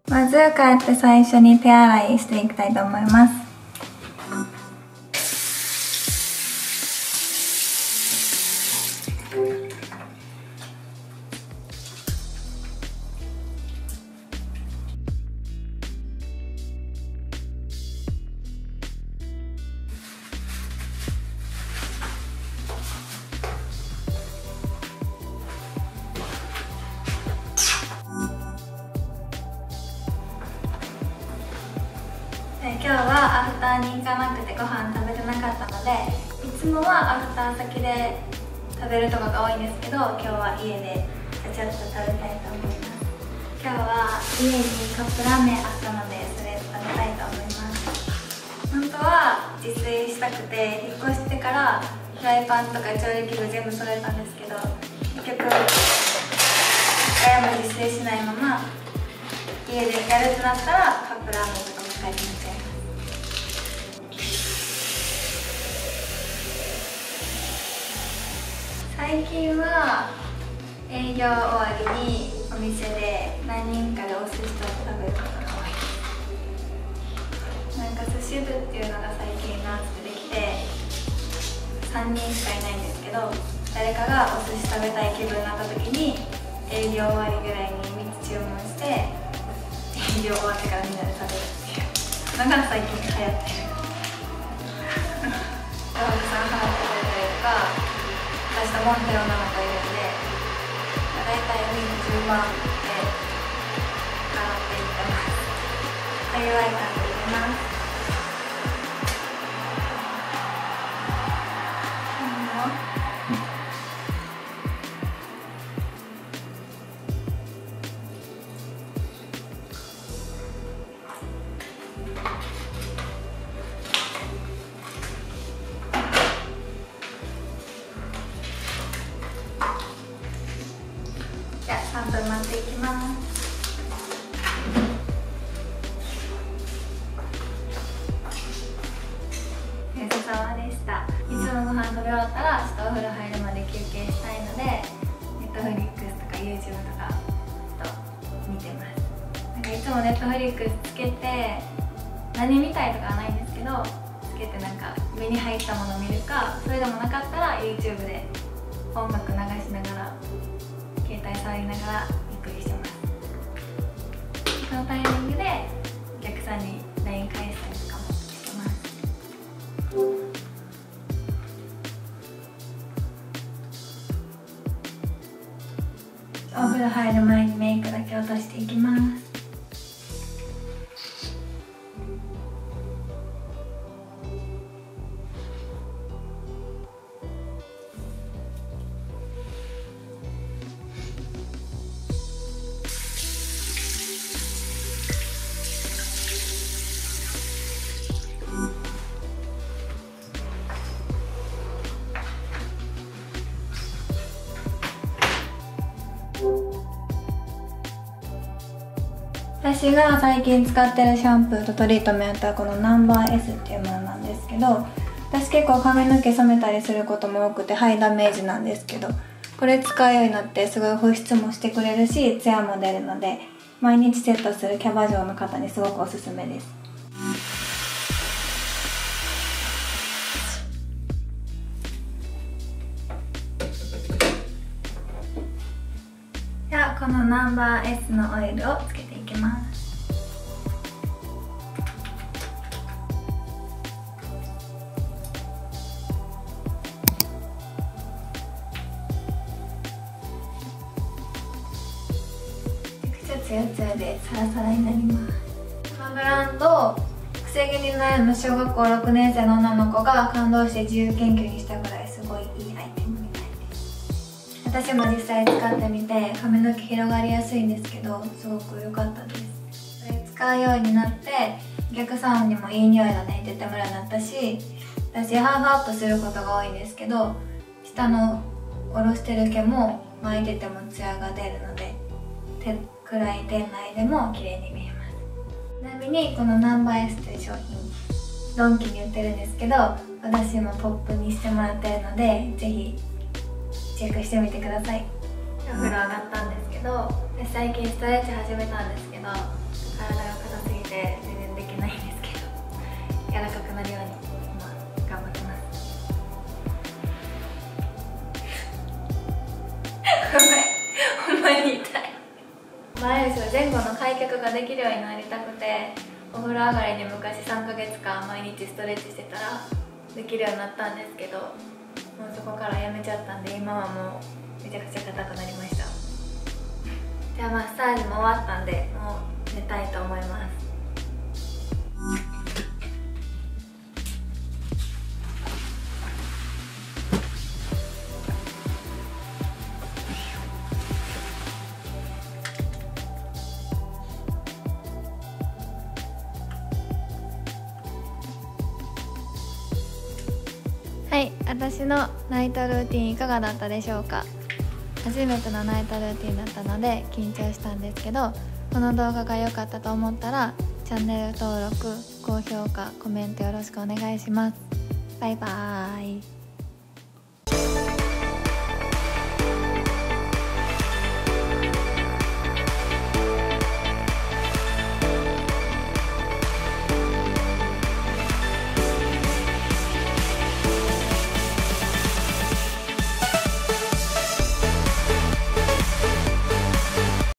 まず帰って最初に手洗いしていきたいと思います。今日はアフターに行かなくてご飯食べてなかったので、いつもはアフター先で食べるとこが多いんですけど、今日は家でちゃちゃっと食べたいと思います。今日は家にカップラーメンあったので、それ食べたいと思います。本当は自炊したくて、引っ越してからフライパンとか調理器具全部揃えたんですけど、結局一回も自炊しないまま家でやるとなったらカップラーメンとかも使いになっちゃいます。最近は営業終わりにお店で何人かでお寿司と食べることが多いです。なんか寿司部っていうのが最近なってできて3人しかいないんですけど、誰かがお寿司食べたい気分になった時に営業終わりぐらいに3つ注文して営業終わってからみんなで食べるっていうのが最近流行ってる。お客さん払ってくれたりとか、私とモンテの女の子いるんで、だいたいみんな10万で払っていってます。お祝い感で入れます。じゃあ3分待っていきます。お疲れ様でした。いつもご飯食べ終わったらちょっとお風呂入るまで休憩したいので、Netflix とか YouTube とかと見てます。なんかいつもNetflixつけて何見たいとかはないんですけど、つけてなんか目に入ったものを見るか、それでもなかったら YouTube で音楽流しながら携帯触りながらゆっくりしてます。そのタイミングでお客さんに LINE 返したりとかもしてます。お風呂入る前にメイクだけ落としていきます。私が最近使ってるシャンプーとトリートメントはこのナンバー S っていうものなんですけど、私結構髪の毛染めたりすることも多くてハイダメージなんですけど、これ使うようになってすごい保湿もしてくれるしツヤも出るので、毎日セットするキャバ嬢の方にすごくおすすめです。じゃあこのナンバー S のオイルをつけていきます。めちゃくちゃツヤツヤでサラサラになります。このブランド、くせ毛に悩む小学校6年生の女の子が感動して自由研究にしたぐらいすごいいいアイテムみたいです。私も実際使ってみて髪の毛広がりやすいんですけど、すごく良かったです。それ使うようになってお客さんにもいい匂いだねって言ってもらうようになったし、私ハーフアップすることが多いんですけど、下の下ろしてる毛も巻いててもツヤが出るので、暗い店内でも綺麗に見えます。ちなみにこのナンバー S という商品、ドンキに売ってるんですけど、私もポップにしてもらってるので、ぜひチェックしてみてください。お風呂上がったんですけど、私最近ストレッチ始めたんですけど、 体が硬すぎて全然できないんですけど、柔らかくなるように今頑張ってます。ほんまに痛い。前ですよ、前後の開脚ができるようになりたくて、お風呂上がりに昔3ヶ月間毎日ストレッチしてたらできるようになったんですけど、もうそこからやめちゃったんで、今はもうめちゃくちゃ硬くなりました。じゃあマッサージも終わったんで、もう寝たいと思います。はい、私のナイトルーティンいかがだったでしょうか。初めてのナイトルーティンだったので緊張したんですけど、この動画が良かったと思ったらチャンネル登録、高評価、コメントよろしくお願いします。バイバーイ。